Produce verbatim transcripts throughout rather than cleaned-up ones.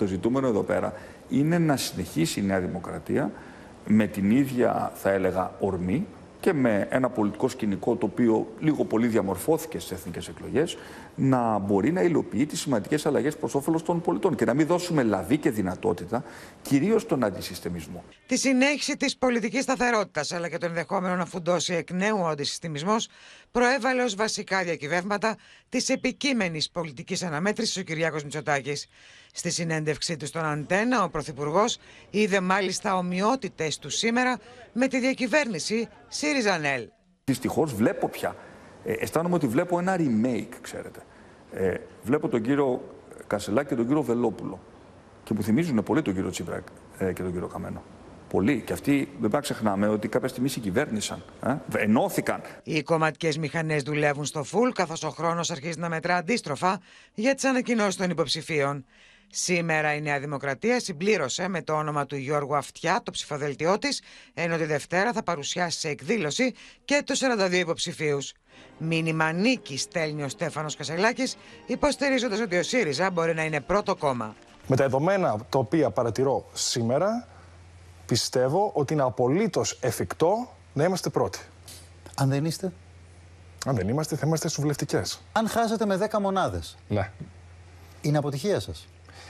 Το ζητούμενο εδώ πέρα είναι να συνεχίσει η Νέα Δημοκρατία με την ίδια, θα έλεγα, ορμή και με ένα πολιτικό σκηνικό το οποίο λίγο πολύ διαμορφώθηκε στις εθνικές εκλογές, να μπορεί να υλοποιεί τις σημαντικές αλλαγές προς όφελος των πολιτών και να μην δώσουμε λαβή και δυνατότητα, κυρίως στον αντισυστημισμό. Τη συνέχιση της πολιτικής σταθερότητας, αλλά και το ενδεχόμενο να φουντώσει εκ νέου ο αντισυστημισμός, προέβαλε ως βασικά διακυβεύματα της επικείμενης πολιτικής αναμέτρησης ο Κυριάκος Μητσοτάκης. Στη συνέντευξή του στον Αντένα, ο Πρωθυπουργός είδε μάλιστα ομοιότητες του σήμερα με τη διακυβέρνηση ΣΥΡΙΖΑ-ΝΕΛ. Δυστυχώς βλέπω πια, ε, αισθάνομαι ότι βλέπω ένα remake, ξέρετε. Ε, βλέπω τον κύριο Κασελάκη και τον κύριο Βελόπουλο και μου θυμίζουν πολύ τον κύριο Τσίπρα ε, και τον κύριο Καμένο. Πολύ. Και αυτοί δεν πρέπει να ξεχνάμε ότι κάποια στιγμή συγκυβέρνησαν, ε, ενώθηκαν. Οι κομματικές μηχανές δουλεύουν στο φουλ, καθώς ο χρόνος αρχίζει να μετρά αντίστροφα για τις ανακοινώσεις των υποψηφίων. Σήμερα η Νέα Δημοκρατία συμπλήρωσε με το όνομα του Γιώργου Αυτιά το ψηφοδέλτιό της, ενώ τη Δευτέρα θα παρουσιάσει σε εκδήλωση και τους σαράντα δύο υποψηφίους. Μήνυμα νίκη στέλνει ο Στέφανος Κασελάκης, υποστηρίζοντας ότι ο ΣΥΡΙΖΑ μπορεί να είναι πρώτο κόμμα. Με τα δεδομένα τα οποία παρατηρώ σήμερα, πιστεύω ότι είναι απολύτως εφικτό να είμαστε πρώτοι. Αν δεν είστε. Αν δεν είμαστε, θα είμαστε στους βουλευτικές. Αν χάσετε με δέκα μονάδες. Ναι. Είναι αποτυχία σας.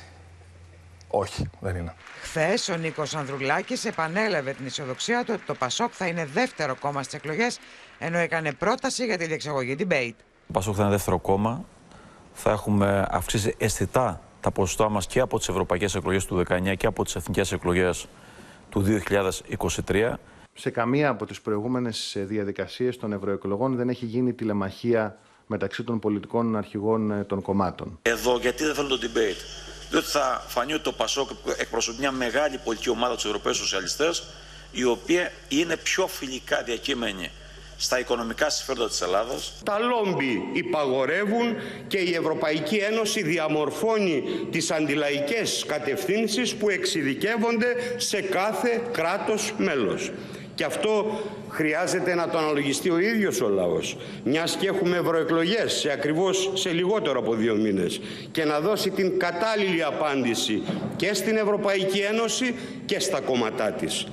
Όχι, δεν είναι. Χθες ο Νίκος Ανδρουλάκης επανέλαβε την αισιοδοξία του ότι το Πασόκ θα είναι δεύτερο κόμμα στις εκλογές, ενώ έκανε πρόταση για τη διεξαγωγή debate. Το Πασόκ θα είναι δεύτερο κόμμα. Θα έχουμε αυξήσει αισθητά τα ποσοστά μας και από τις ευρωπαϊκές εκλογές του δεκαεννιά και από τις εθνικές εκλογές του δύο χιλιάδες είκοσι τρία. Σε καμία από τις προηγούμενες διαδικασίες των ευρωεκλογών δεν έχει γίνει τηλεμαχία μεταξύ των πολιτικών αρχηγών των κομμάτων. Εδώ γιατί δεν θέλω το debate. Διότι θα φανεί ότι το Πασόκ εκπροσωπεί μια μεγάλη πολιτική ομάδα τους Ευρωπαίους Σοσιαλιστές, η οποία είναι πιο φιλικά διακείμενη στα οικονομικά συμφέροντα της Ελλάδας. Τα λόμπι υπαγορεύουν και η Ευρωπαϊκή Ένωση διαμορφώνει τις αντιλαϊκές κατευθύνσεις που εξειδικεύονται σε κάθε κράτος μέλος. Και αυτό χρειάζεται να το αναλογιστεί ο ίδιος ο λαός, μιας και έχουμε ευρωεκλογές σε ακριβώς σε λιγότερο από δύο μήνες, και να δώσει την κατάλληλη απάντηση και στην Ευρωπαϊκή Ένωση και στα κόμματά της.